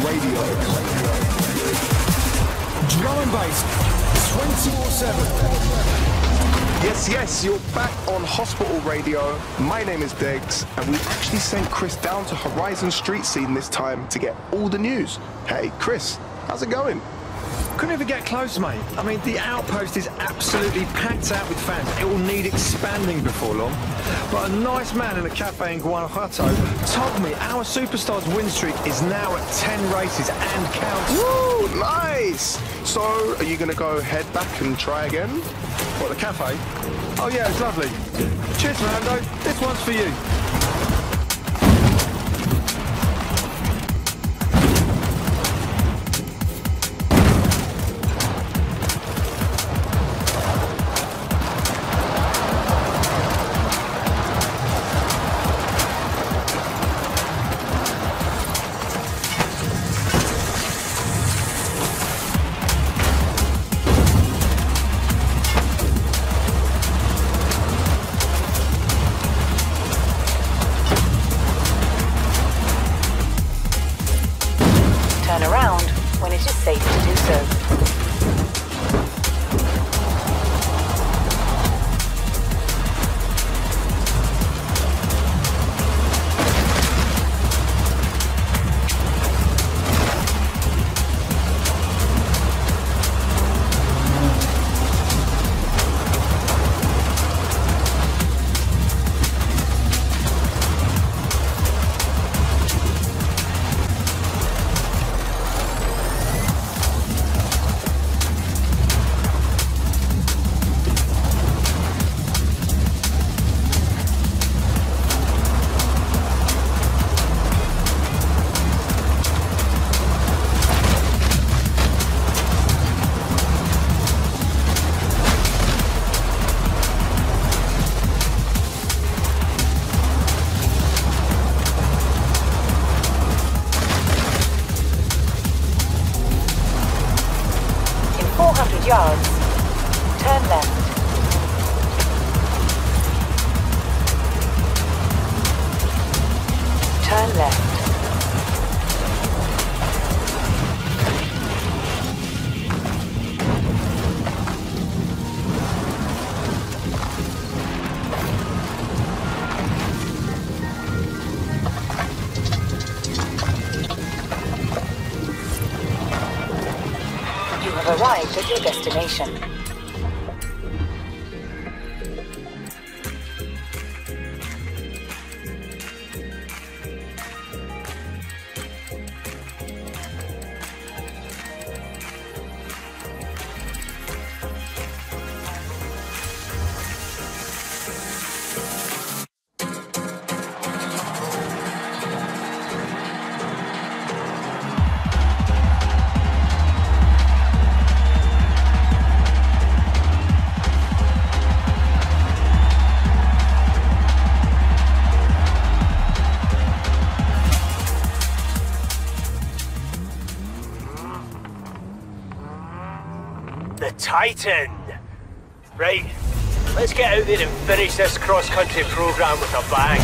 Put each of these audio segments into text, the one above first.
Radio. Drum and bass, 24/7. Yes, you're back on Hospital Radio. My name is Diggs, and we've actually sent Chris down to Horizon Street Scene this time to get all the news. Hey, Chris, how's it going? Couldn't even get close, mate. I mean, the outpost is absolutely packed out with fans. It will need expanding before long. But a nice man in a cafe in Guanajuato told me our superstars win streak is now at 10 races and counting. Woo, nice! So, are you going to go head back and try again? What, the cafe? Oh, yeah, it's lovely. Cheers, Fernando. This one's for you. Turn around when it is safe to do so. Yards. Turn left. Turn left. You have arrived at your destination. The Titan! Right, let's get out there and finish this cross-country programme with a bang.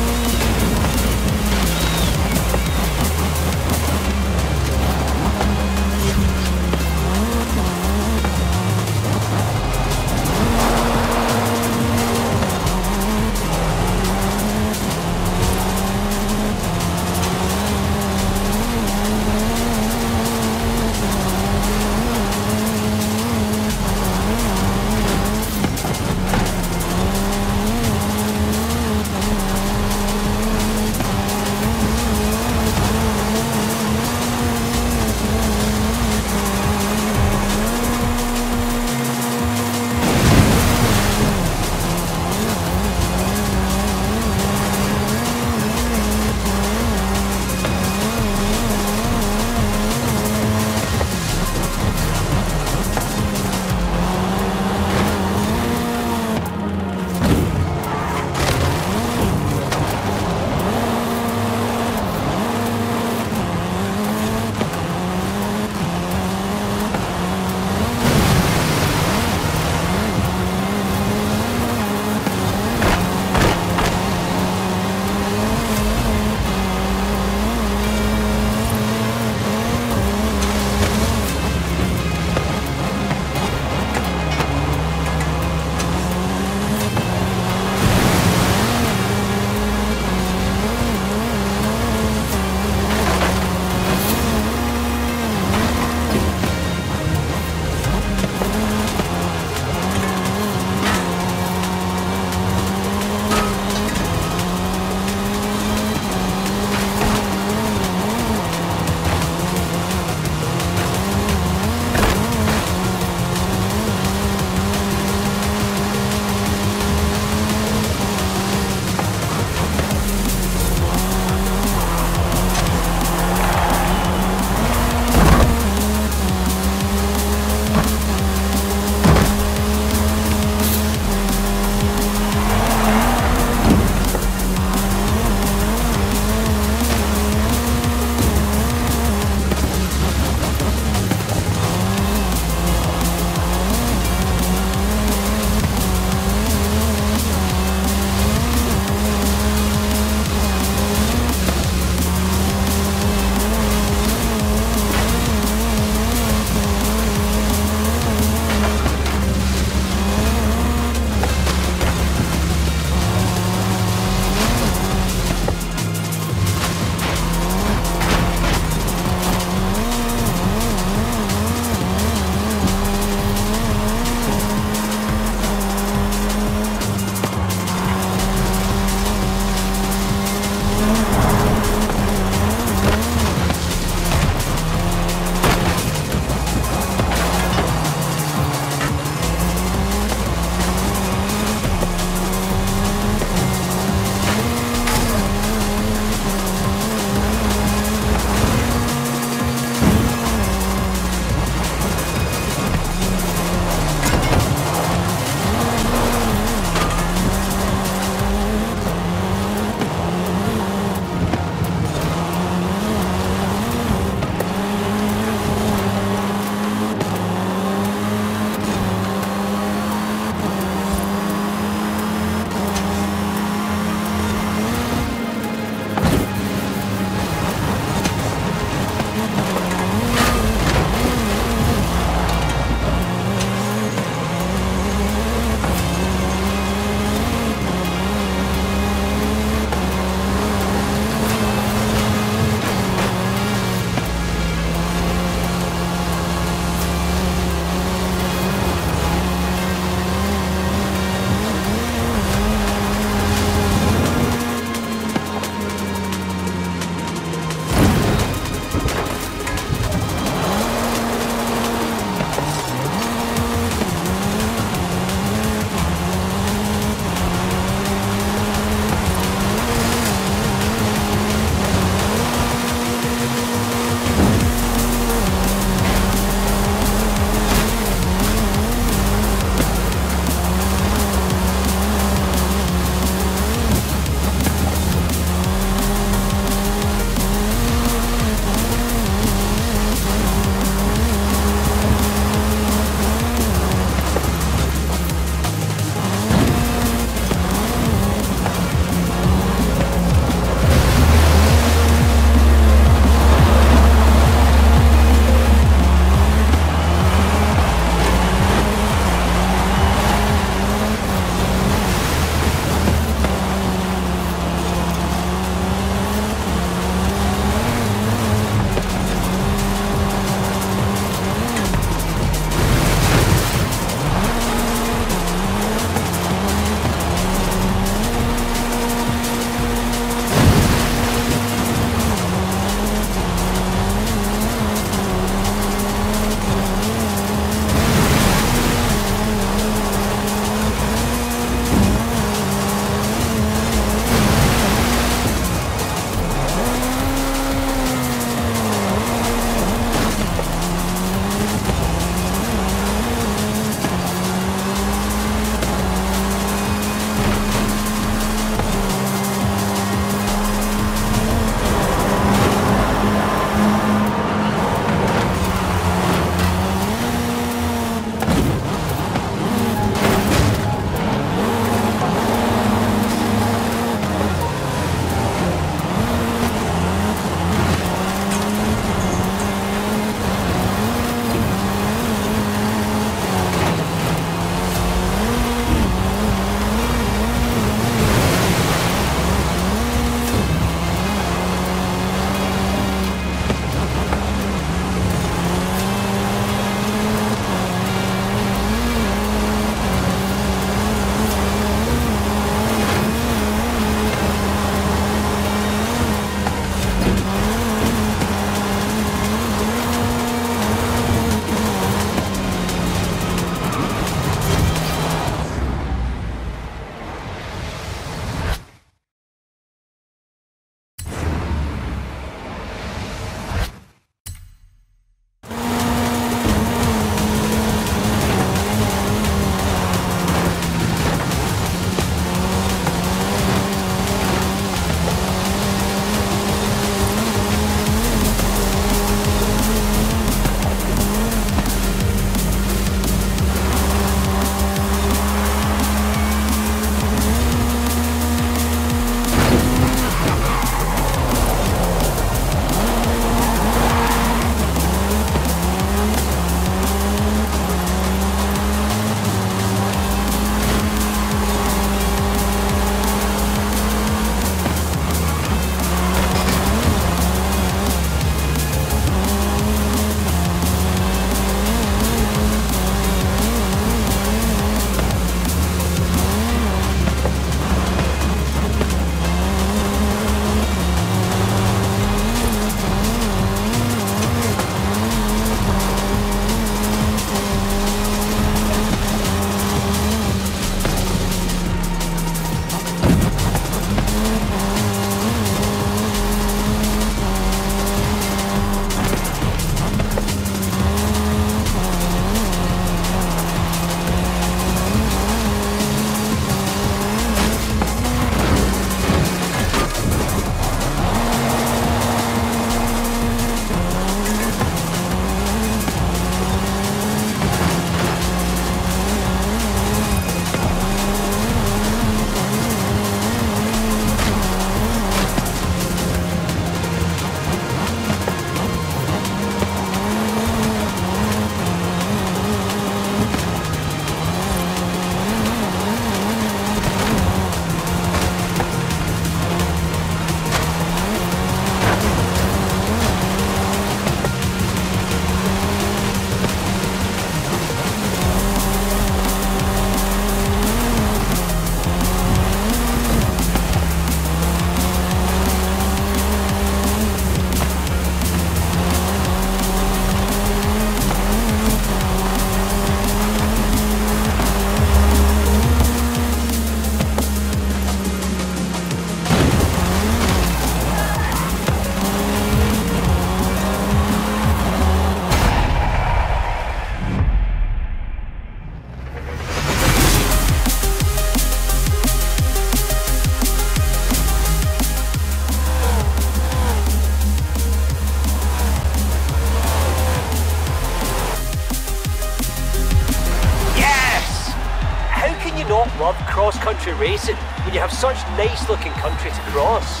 racing when you have such nice-looking country to cross.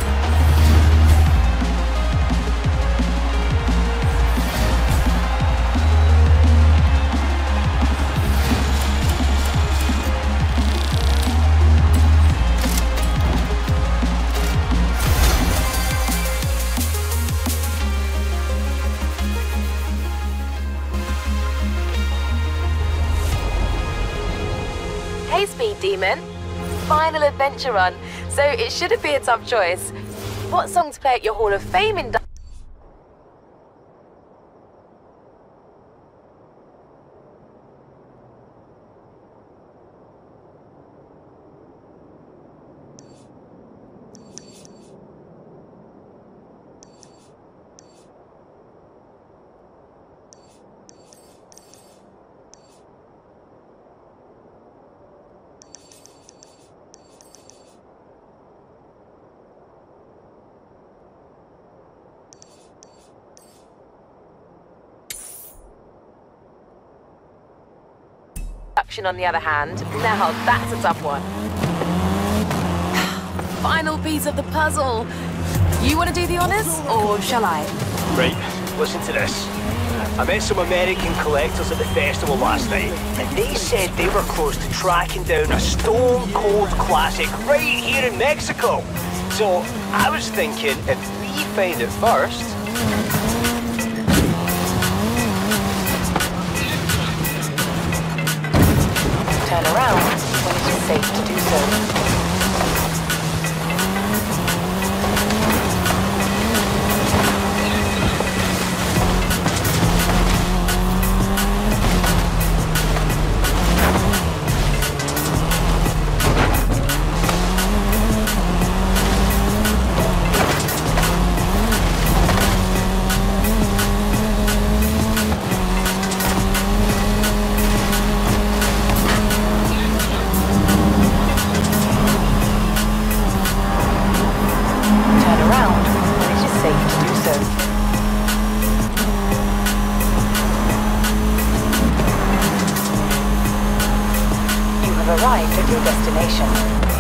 Hey, Speed Demon. Final adventure run, so it shouldn't be a tough choice. What song to play at your Hall of Fame induction? On the other hand, now that's a tough one. Final piece of the puzzle. You want to do the honors, or shall I? Right, listen to this. I met some American collectors at the festival last night, and they said they were close to tracking down a stone-cold classic right here in Mexico. So I was thinking, if we find it first... Turn around when it is safe to do so. Arrived at your destination.